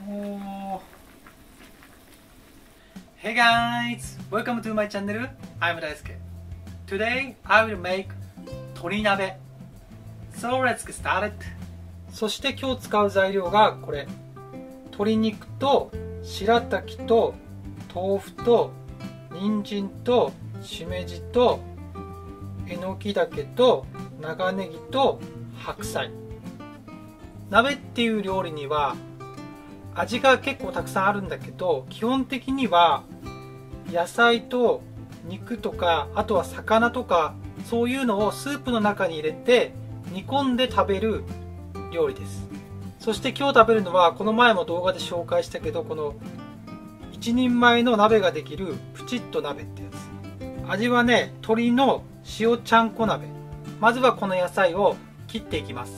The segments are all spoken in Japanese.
おー。Hey guys! Welcome to my channel. I'm Daisuke. Today I will make 鶏鍋. So let's get started. そして今日使う材料がこれ。鶏肉と白滝と豆腐と人参としめじとえのき茸と長ネギと白菜。鍋っていう料理には味が結構たくさんあるんだけど、基本的には野菜と肉とか、あとは魚とか、そういうのをスープの中に入れて煮込んで食べる料理です。そして今日食べるのは、この前も動画で紹介したけど、この1人前の鍋ができるプチッと鍋ってやつ。味はね、鶏の塩ちゃんこ鍋。まずはこの野菜を切っていきます。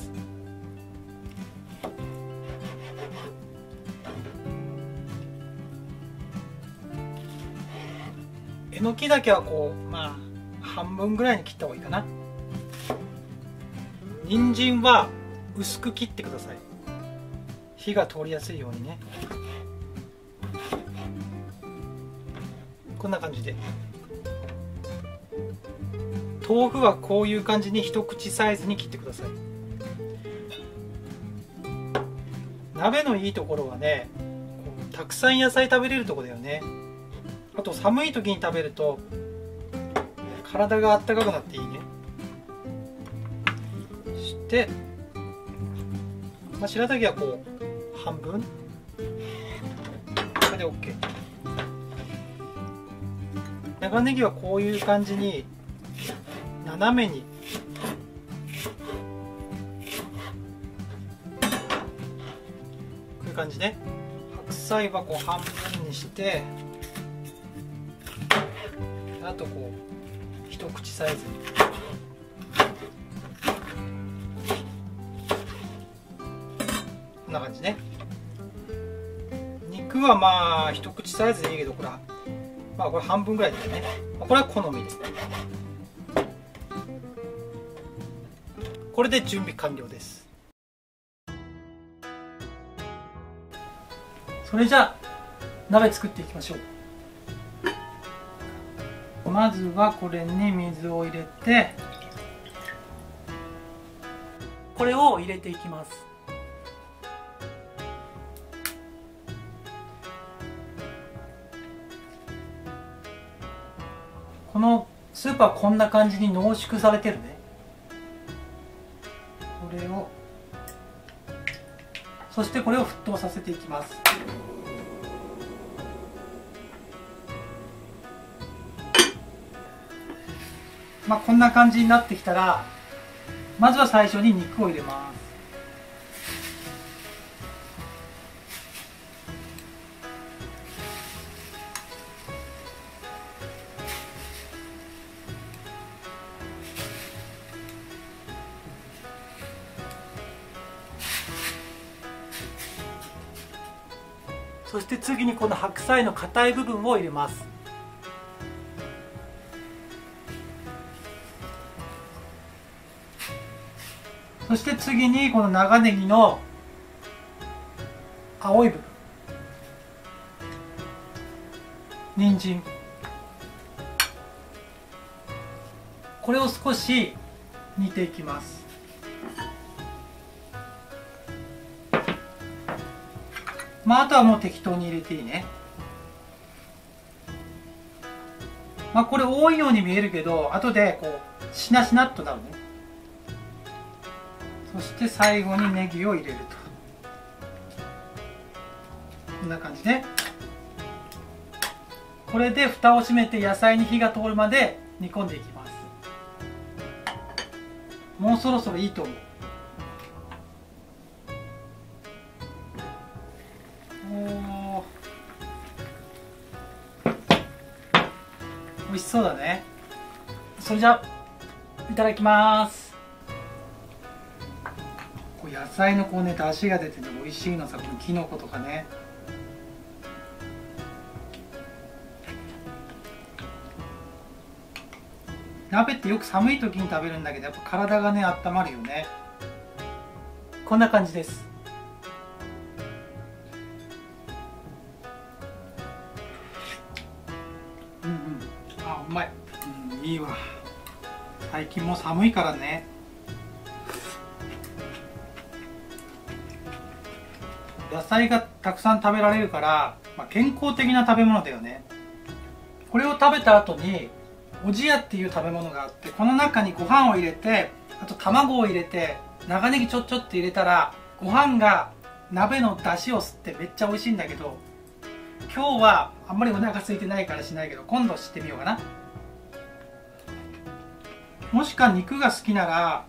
えのきだけはこう、半分ぐらいに切った方がいいかな。人参は薄く切ってください。火が通りやすいようにね。こんな感じで。豆腐はこういう感じに一口サイズに切ってください。鍋のいいところはね、たくさん野菜食べれるところだよね。あと寒い時に食べると体があったかくなっていいね。そして、白滝はこう半分、これで OK。 長ネギはこういう感じに斜めにこういう感じね。白菜はこう半分にして、あとこう一口サイズに。こんな感じね。肉は一口サイズでいいけど、これこれ半分ぐらいですね。これは好みです。これで準備完了です。それじゃあ鍋作っていきましょう。まずはこれに水を入れて、これを入れていきます。このスープはこんな感じに濃縮されてるね。これを、そしてこれを沸騰させていきます。こんな感じになってきたら、まずは最初に肉を入れます。そして次にこの白菜の硬い部分を入れます。そして次にこの長ネギの青い部分、人参、これを少し煮ていきます。あとはもう適当に入れていいね。これ多いように見えるけど、後でこうしなしなっとなるね。そして最後にネギを入れると。こんな感じで、これで蓋を閉めて野菜に火が通るまで煮込んでいきます。もうそろそろいいと思う。美味しそうだね。それじゃあいただきます。野菜のこうね、出汁が出てて美味しいのさ、このきのことかね。鍋ってよく寒い時に食べるんだけど、やっぱ体がね温まるよね。こんな感じです。 いいわ。最近も寒いからね。野菜がたくさん食べられるから、健康的な食べ物だよね。これを食べた後におじやっていう食べ物があって、この中にご飯を入れて、あと卵を入れて、長ネギちょっって入れたら、ご飯が鍋の出汁を吸ってめっちゃ美味しいんだけど、今日はあんまりお腹空いてないからしないけど、今度してみようかな。もしか肉が好きなら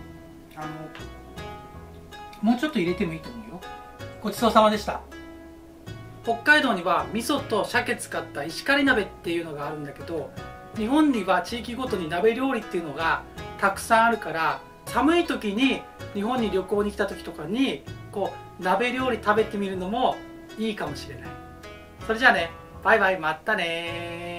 もうちょっと入れてもいいと思うよ。ごちそうさまでした。北海道には味噌と鮭使った石狩鍋っていうのがあるんだけど、日本には地域ごとに鍋料理っていうのがたくさんあるから、寒い時に日本に旅行に来た時とかに鍋料理食べてみるのもいいかもしれない。それじゃあね、バイバイ、またね。